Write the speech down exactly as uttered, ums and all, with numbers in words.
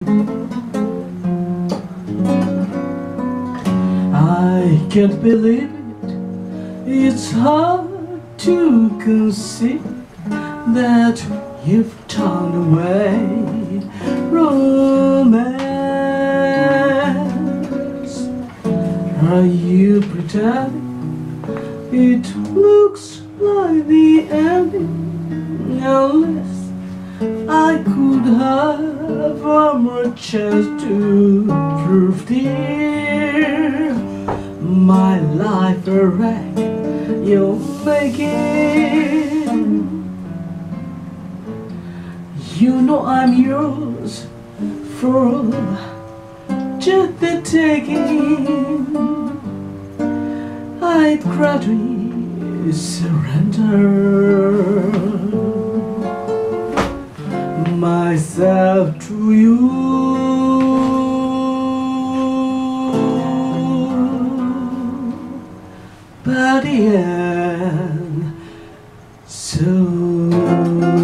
I can't believe it. It's hard to conceive that you've turned away romance. Are you pretending it looks like the ending? Unless I could have one more chance to prove, dear, my life a wreck you're making. You know I'm yours for just the taking. I'd gladly surrender myself to you, but the end so